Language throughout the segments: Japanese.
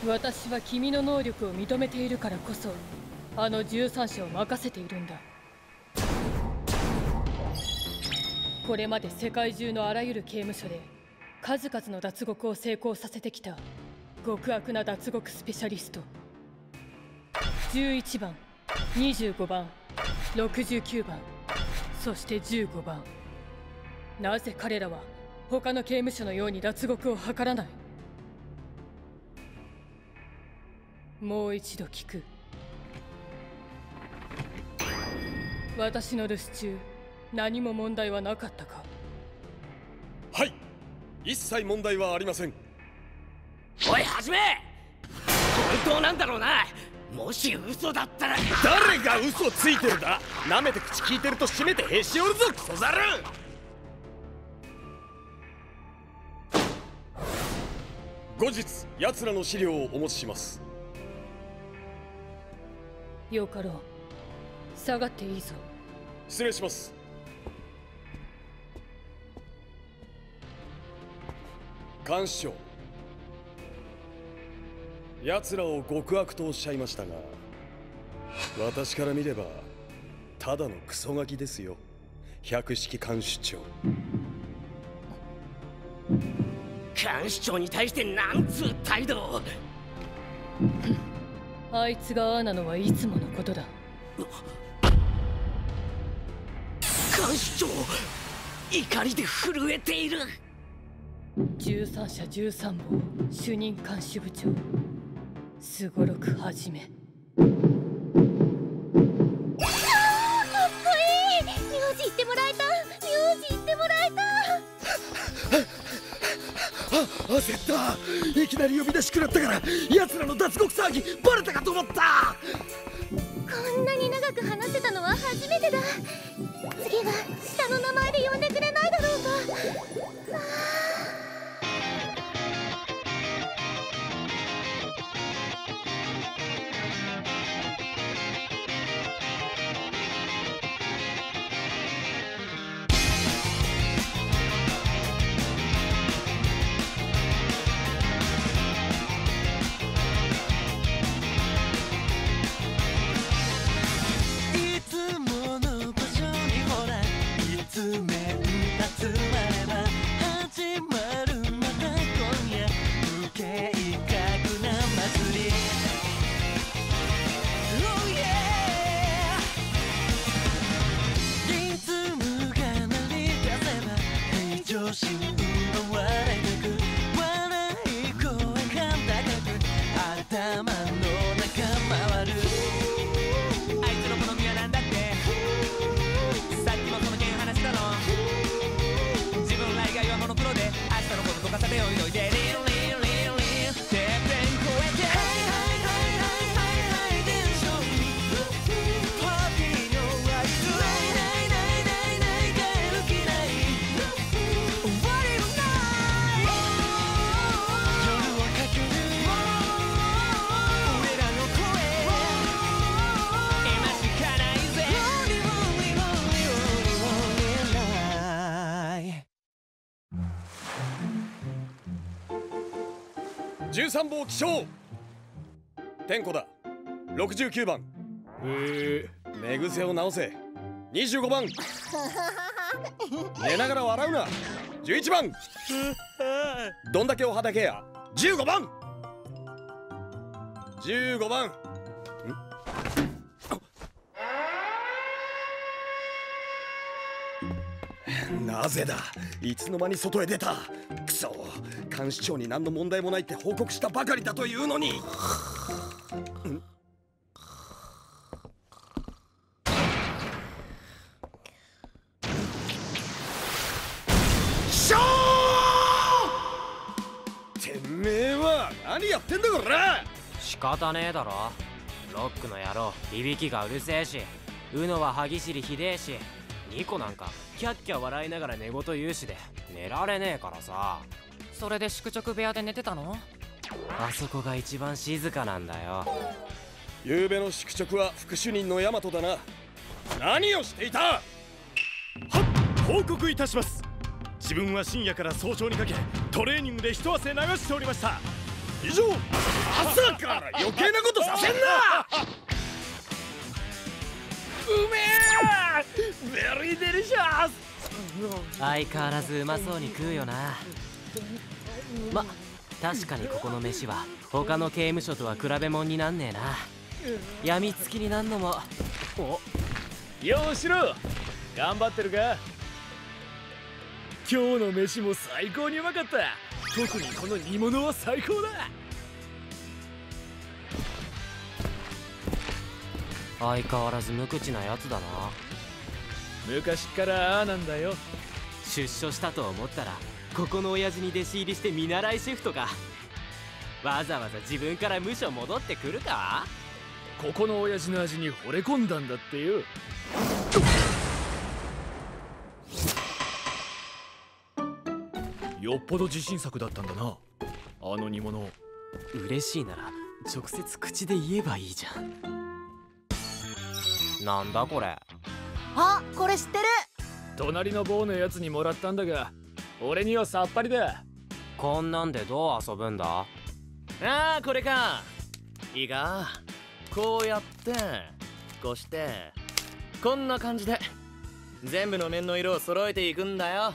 私は君の能力を認めているからこそあの13社を任せているんだ。これまで世界中のあらゆる刑務所で数々の脱獄を成功させてきた極悪な脱獄スペシャリスト。11番、25番、69番、そして15番。なぜ彼らは他の刑務所のように脱獄を図らない？もう一度聞く。私の留守中、何も問題はなかったか？ はい、一切問題はありません。 おい、はじめ、本当なんだろうな。もし嘘だったら。 誰が嘘ついてるだ。なめて口聞いてると閉めてへし折るぞ、クソザル。後日奴らの資料をお持ちします。 よかろう、下がっていいぞ。 失礼します。監視長、奴らを極悪とおっしゃいましたが、私から見ればただのクソガキですよ、百式監視長。 監視長に対してなんつう態度。 あいつがああなのはいつものことだ。 監視長、怒りで震えている。 13社13号主任監視部長、すごろくはじめ。 かっこいい。名字言ってもらえた。名字言ってもらえた。 焦った。いきなり呼び出し食らったから奴らの脱獄騒ぎバレたかと思った。 こんなに長く話せたのは初めてだ。次は下の名前で呼んでくれないだろうか。 13号起床。天子だ。69番。寝癖を直せ。25番。寝ながら笑うな。11番。どんだけおはだけや。15番。15番。なぜだ。いつの間に外へ出た。くそ、監視長に何の問題もないって報告したばかりだというのに。てめえは何やってんだこら。 仕方ねえだろ。ロックの野郎いびきがうるせえし、ウノは歯ぎしりひでえし、ニコなんかキャッキャ笑いながら寝言言うしで寝られねえからさ。 それで宿直部屋で寝てたの？ あそこが一番静かなんだよ。 昨べの宿直は副主任の大和だな。何をしていた？はっ、報告いたします。自分は深夜から早朝にかけトレーニングで一汗流しておりました。 以上。 朝から余計なことさせんな。 うめえ。ベリーデリシャス。 相変わらずうまそうに食うよな。確かにここの飯は他の刑務所とは比べ物になんねえな。やみつきになんのも。 ようしろ。頑張ってるか。今日の飯も最高にうまかった。特にこの煮物は最高だ。 相変わらず無口なやつだな。 昔からああなんだよ。 出所したと思ったらここの親父に弟子入りして見習いシェフとか。わざわざ自分から無所戻ってくるか。 ここの親父の味に惚れ込んだんだってよ。よっぽど自信作だったんだな、あの煮物。 嬉しいなら直接口で言えばいいじゃん。なんだこれ。 あ、これ知ってる。 隣の坊のやつにもらったんだが、俺にはさっぱりだ。 こんなんでどう遊ぶんだ。 ああ、これか。いいか、こうやってこうしてこんな感じで全部の面の色を揃えていくんだよ。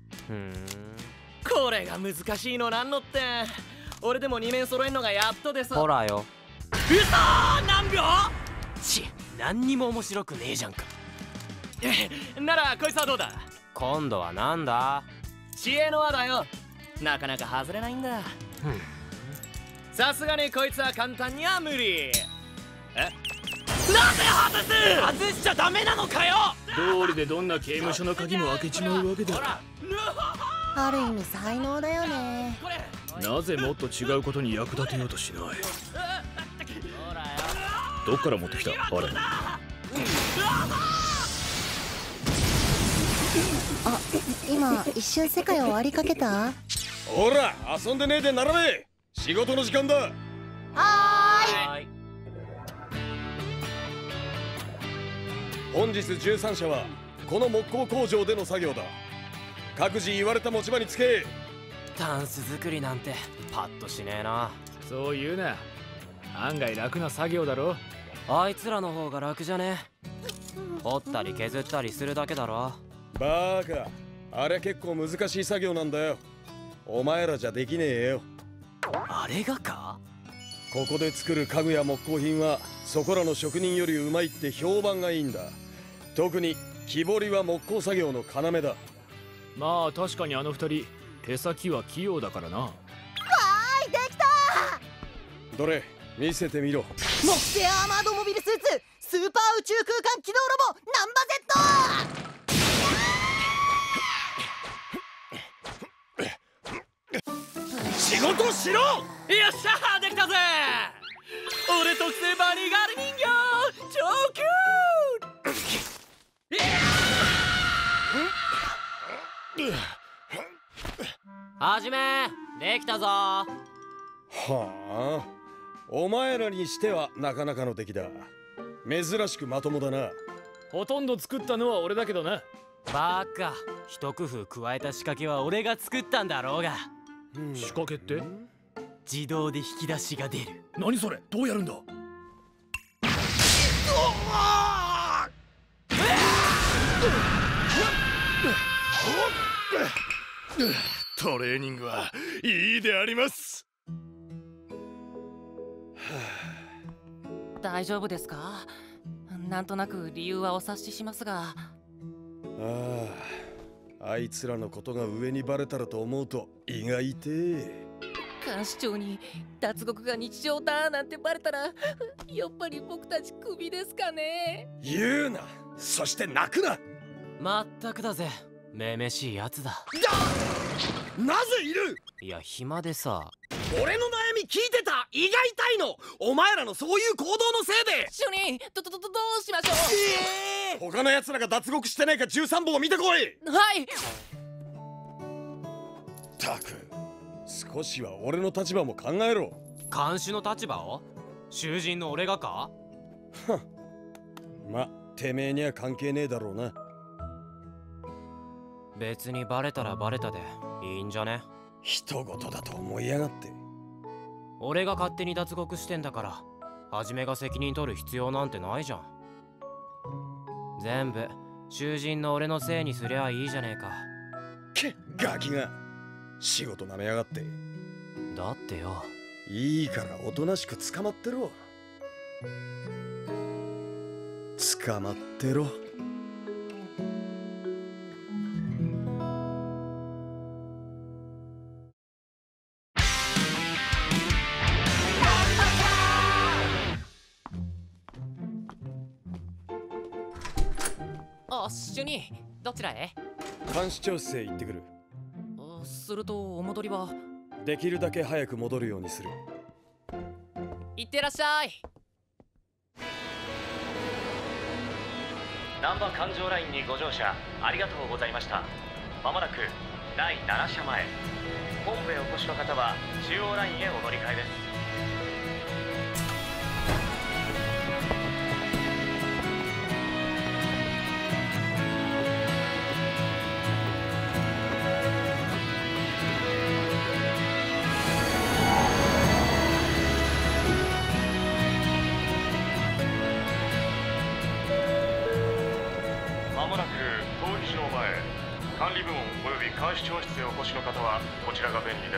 これが難しいのなんのって。俺でも2面揃えんのがやっとです。 ほらよ。 うそー、何秒。 何にも面白くねえじゃんか。 ならこいつはどうだ。 今度はなんだ。 知恵の輪だよ。なかなか外れないんだ。さすがにこいつは簡単には無理。なぜ外しちゃダメなのかよ。 道理でどんな刑務所の鍵も開けちまうわけだ。 ある意味才能だよね。 なぜもっと違うことに役立てようとしない。どっから持ってきたあれ。 あ、今一瞬世界を割りかけた。 ほら遊んでねえで並べ。仕事の時間だ。 はーい。 本日13社はこの木工工場での作業だ。各自言われた持ち場につけ。 タンス作りなんてパッとしねえな。 そう言うな。案外楽な作業だろ。 あいつらの方が楽じゃね。掘ったり削ったりするだけだろ。 バーカ、あれ結構難しい作業なんだよ。お前らじゃできねえよ。 あれがか。 ここで作る家具や木工品はそこらの職人よりうまいって評判がいいんだ。特に木彫りは木工作業の要だ。 まあ確かにあの二人手先は器用だからな。 わーい、できた。 どれ見せてみろ。 木製アーマードモビルスーツスーパー宇宙空間機動ロボナンバ Z。 仕事しろ。よっしゃー、できたぜ。俺特製バニーガール人形超キュート。 はじめできたぞ。 はあ、お前らにしてはなかなかの出来だ。珍しくまともだな。 ほとんど作ったのは俺だけどな。 バカ、一工夫加えた仕掛けは俺が作ったんだろうが。 仕掛けって自動で引き出しが出る。 何それ、どうやるんだ。 トレーニングはいいであります。 大丈夫ですか。なんとなく理由はお察ししますが。 あいつらのことが上にバレたらと思うと胃が痛え。 監視長に脱獄が日常だなんてバレたらやっぱり僕たちクビですかね。 言うな、そして泣くな。 まったくだぜ、めめしいやつだ。 なぜいる。 いや暇でさ。 俺の悩み聞いてた。胃が痛いのお前らのそういう行動のせいで。 主任、どうしましょう。 他の奴らが脱獄してないか13本を見てこい。 はい。 たく、少しは俺の立場も考えろ。 監視の立場を囚人の俺がか。 ま、てめえには関係ねえだろうな。 別にバレたらバレたでいいんじゃね。 人事だと思いやがって。 俺が勝手に脱獄してんだから、はじめが責任取る必要なんてないじゃん。全部囚人の俺のせいにすりゃいいじゃねえか。 ガキが仕事なめやがって。 だってよ、 いいからおとなしく捕まってろ。捕まってろ。 あ、主任、どちらへ？ 監視長室へ行ってくる。 するとお戻りは？ できるだけ早く戻るようにする。 いってらっしゃい。 難波環状ラインにご乗車ありがとうございました。まもなく第7車前、本部へお越しの方は中央ラインへお乗り換えです。まもなく当議事の前、管理部門および監視長室へお越しの方はこちらが便利です。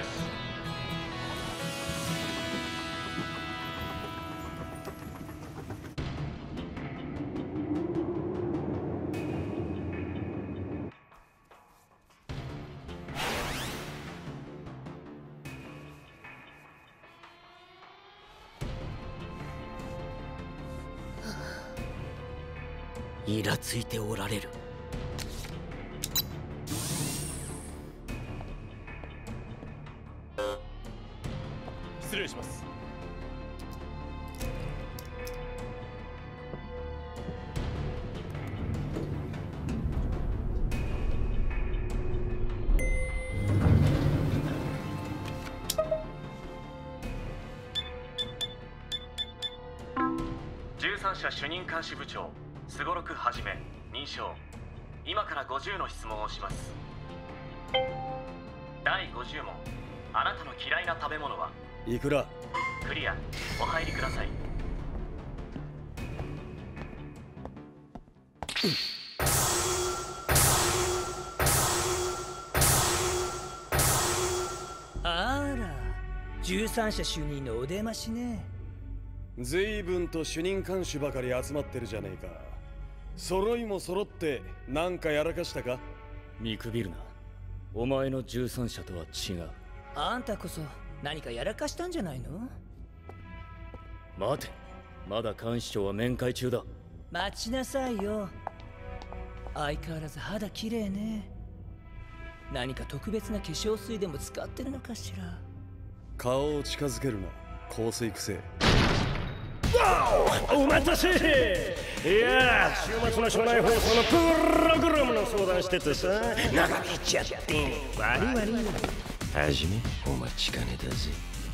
イラついておられる。 失礼します。13社主任監視部長すごろくはじめ認証。今から50の質問をします。第50問、あなたの嫌いな食べ物は？ いくら？ クリア。お入りください。 あら、13社主任のお出ましね。 随分と主任看守ばかり集まってるじゃねえか。揃いも揃ってなんかやらかしたか？ 見くびるな。お前の13社とは違う。 あんたこそ何かやらかしたんじゃないの？ 待て、まだ監視長は面会中だ。 待ちなさいよ。相変わらず肌綺麗ね。何か特別な化粧水でも使ってるのかしら。 顔を近づけるな、香水くせ。 お待たせ。いや、週末の署内放送のプログラムの相談しててさ、長引いちゃって悪い悪い。はじめお待ちかねだぜ。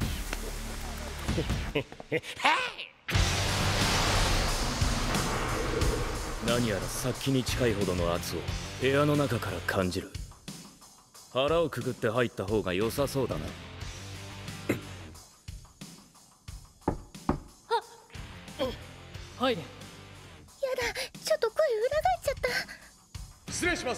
何やら殺気に近いほどの圧を部屋の中から感じる。腹をくくって入った方が良さそうだな。 入れ。 やだ、ちょっと声裏返っちゃった。 失礼します。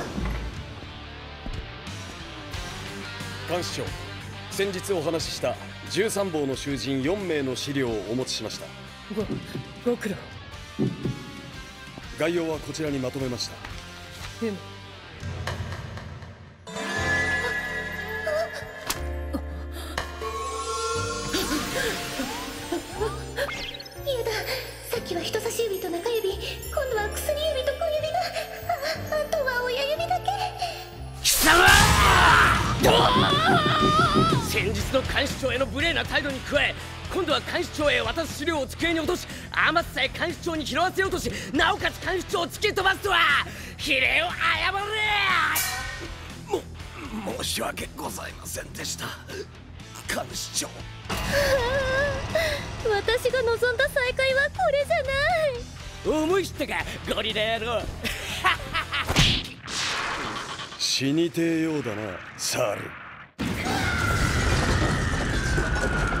監視長、先日お話しした13房の囚人4名の資料をお持ちしました。 ご苦労。 概要はこちらにまとめました。 さっきは人差し指と中指、今度は薬指と小指が、あとは親指だけ。 貴様先日の監視長への無礼な態度に加え、今度は監視長へ渡す資料を机に落とし、余すさえ監視長に拾わせようとし、なおかつ監視長を突き飛ばすとは比例を謝れ。 申し訳ございませんでした、監視長。 私が望んだ再会はこれじゃない。 思い知ったか、ゴリラ野郎。 死にてえようだな、サル。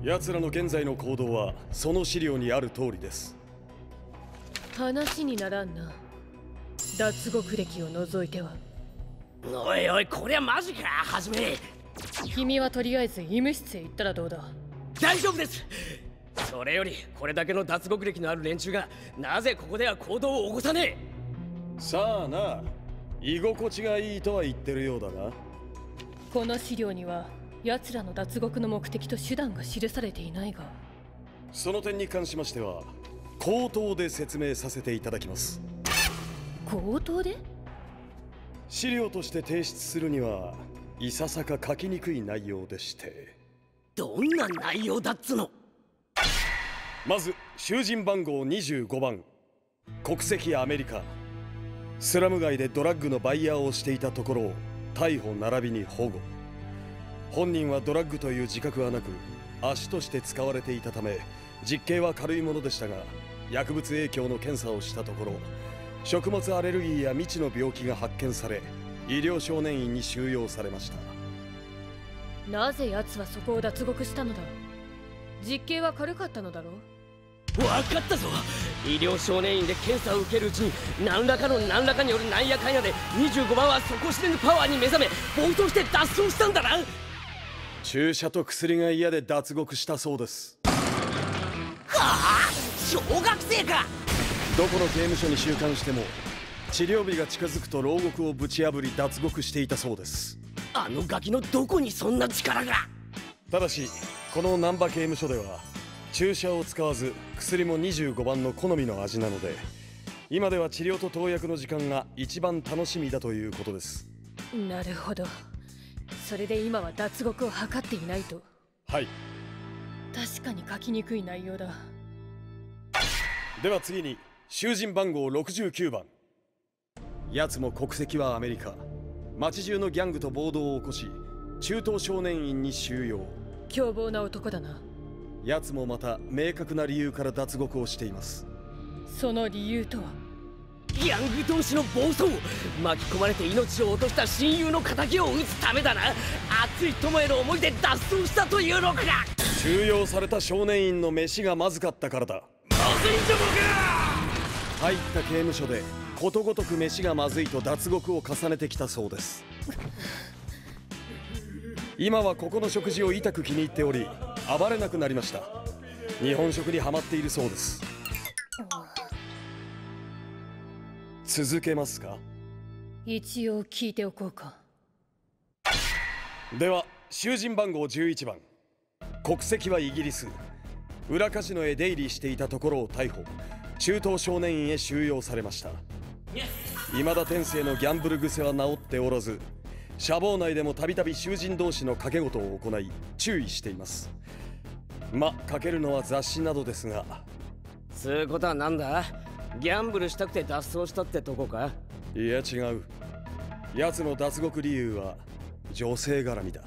奴らの現在の行動はその資料にある通りです。 話にならんな。脱獄歴を除いては。 おいおい、こりゃマジか。はじめ、 君はとりあえず医務室へ行ったらどうだ。 大丈夫です。それよりこれだけの脱獄歴のある連中がなぜここでは行動を起こさねえ。さあな、居心地がいいとは言ってるようだが。 この資料には奴らの脱獄の目的と手段が記されていないが、 その点に関しましては口頭で説明させていただきます。 口頭で？ 資料として提出するにはいささか書きにくい内容でして。 どんな内容だっつの？ まず囚人番号25番、国籍アメリカ、スラム街でドラッグのバイヤーをしていたところを逮捕並びに保護。本人はドラッグという自覚はなく足として使われていたため実刑は軽いものでしたが、薬物影響の検査をしたところ食物アレルギーや未知の病気が発見され医療少年院に収容されました。 なぜ奴はそこを脱獄したのだ？実刑は軽かったのだろう。 分かったぞ。医療少年院で検査を受けるうちに何らかによるなんやかんやで25番は底知れぬパワーに目覚め暴走して脱走したんだな。 注射と薬が嫌で脱獄したそうです。 はあ、小学生か。 どこの刑務所に収監しても治療日が近づくと牢獄をぶち破り脱獄していたそうです。 あのガキのどこにそんな力が。 ただしこの難波刑務所では注射を使わず薬も25番の好みの味なので、今では治療と投薬の時間が一番楽しみだということです。 なるほど。それで今は脱獄を図っていないと。 はい、 確かに書きにくい内容だ。 では次に囚人番号69番、奴も国籍はアメリカ、町中のギャングと暴動を起こし中等少年院に収容。 凶暴な男だな。 奴もまた明確な理由から脱獄をしています。 その理由とは？ ギャング同士の暴走、巻き込まれて命を落とした親友の仇を討つためだな。熱い友への思いで脱走したというのか。 収容された少年院の飯がまずかったからだ。 まずいんじゃもか。 入った刑務所でことごとく飯がまずいと脱獄を重ねてきたそうです。今はここの食事を痛く気に入っており暴れなくなりました。日本食にハマっているそうです。続けますか？ 一応聞いておこうか。 では囚人番号11番、国籍はイギリス、裏カジノへ出入りしていたところを逮捕、中等少年院へ収容されました。未だ天性のギャンブル癖は治っておらず、舎房内でもたびたび囚人同士の賭け事を行い注意しています。かけるのは雑誌などですが。 つうことはなんだ？ギャンブルしたくて脱走したってとこか？ いや違う。奴の脱獄理由は女性絡みだ。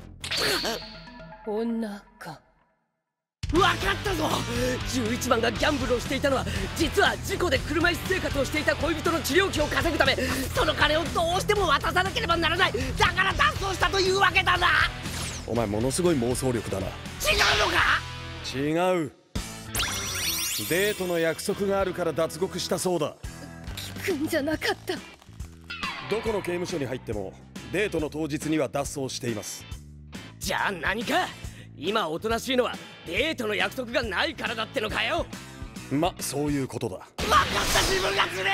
女か。 分かったぞ。11番がギャンブルをしていたのは実は事故で車椅子生活をしていた恋人の治療費を稼ぐため、その金をどうしても渡さなければならない。だから脱走したというわけだな。 お前ものすごい妄想力だな。 違うのか？ 違う。デートの約束があるから脱獄したそうだ。 聞くんじゃなかった。 どこの刑務所に入ってもデートの当日には脱走しています。 じゃあ何か？今おとなしいのはデートの約束がないからだってのかよ。 そういうことだ。 分かった自分がつれ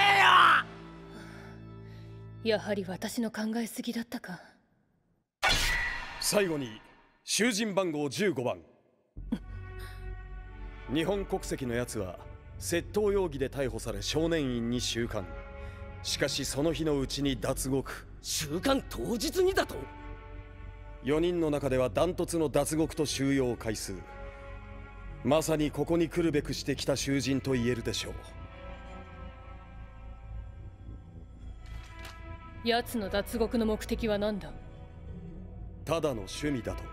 えよ。やはり私の考えすぎだったか。 最後に囚人番号15番日本国籍のやつは窃盗容疑で逮捕され少年院に収監。しかしその日のうちに脱獄。 収監当日にだと ？4人の中ではダントツの脱獄と収容回数。まさにここに来るべくしてきた囚人と言えるでしょう。 奴の脱獄の目的は何だ？ ただの趣味だと。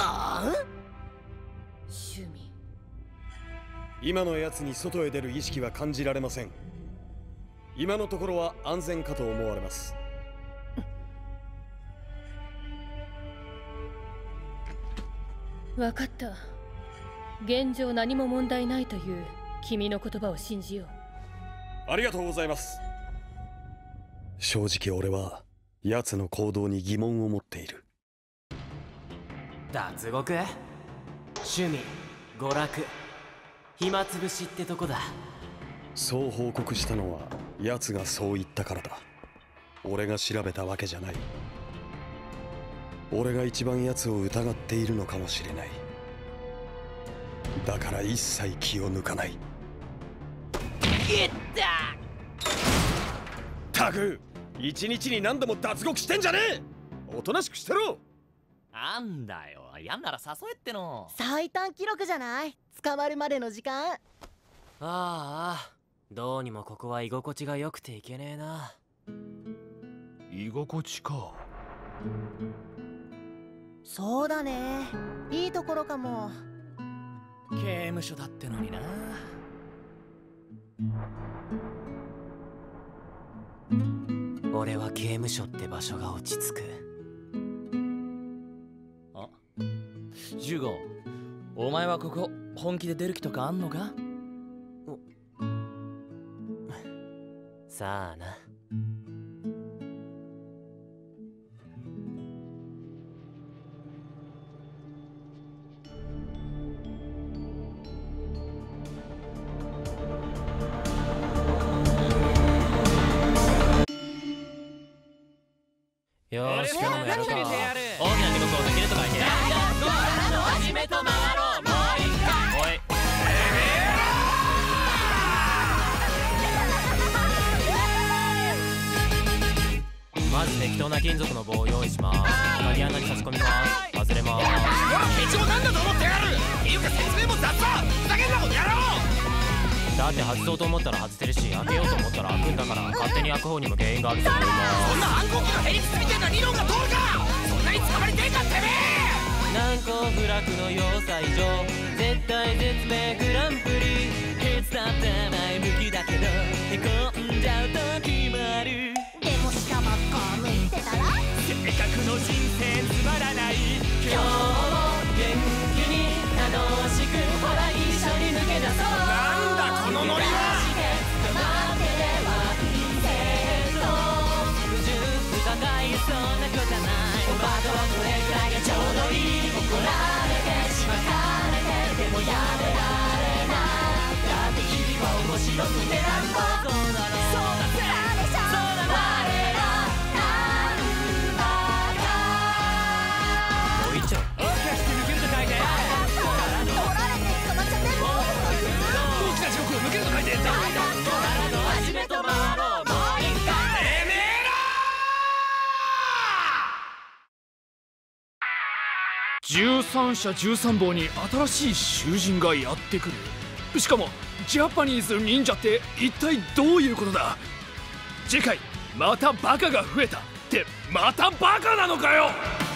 趣味。 今のやつに外へ出る意識は感じられません。今のところは安全かと思われます。 分かった。 現状何も問題ないという君の言葉を信じよう。 ありがとうございます。正直俺は奴の行動に疑問を持っている。 脱獄、趣味、娯楽、暇つぶしってとこだ。 そう報告したのは奴がそう言ったからだ。俺が調べたわけじゃない。俺が一番奴を疑っているのかもしれない。だから一切気を抜かない。 いったたく、一日に何度も脱獄してんじゃねえ。おとなしくしてろ。 なんだよ、やんなら誘えっての。 最短記録じゃない？捕まるまでの時間。 ああ、どうにもここは居心地が良くていけねえな。 居心地か。 そうだね、いいところかも。 刑務所だってのにな。 俺は刑務所って場所が落ち着く。 あ、ジュゴ、お前はここ本気で出る気とかあんのか？ さあな。よーし、今日もやるか。大きな地獄を抜けると書いて。始めと回ろう、もう一回。おい。まず適当な金属の棒を用意します。鍵穴に差し込みます。外れます。ほら、ケチもなんだと思ってやる。っていうか説明も雑だ。ふざけんなこの野郎。だって外そうと思ったら外せるし、開けようと思ったら開くんだから、勝手に開く方にも原因があると思います。そんな反抗期のへりくつみたいな理論が通るか。そんなに捕まりてえかてめえ。難攻不落の要塞上、絶対絶命グランプリ。いつだって前向きだけどへこんじゃう時もある。 でも下ばっか向いてたらせっかくの人生つまらない。今日も元気に楽しく、ほら一緒に抜け出そう。なんだこのノリは。捕まってればいいぜと不純不可解、そんなことない。おバカはこれくらいがちょうどいい。怒られてしまかれて、でもやめられない。だって日々は面白くてなんぼ。そうだろう、そうだぜ、そうだ我らなんだか。おいちょ、大きなして抜けると書いて。 取られて捕まっちゃってる。 大きな地獄を抜けると書いて。始めと回ろう、もう一回。てめえら 13社13房に新しい囚人がやってくる。しかもジャパニーズ忍者って一体どういうことだ。次回またバカが増えたって、またバカなのかよ。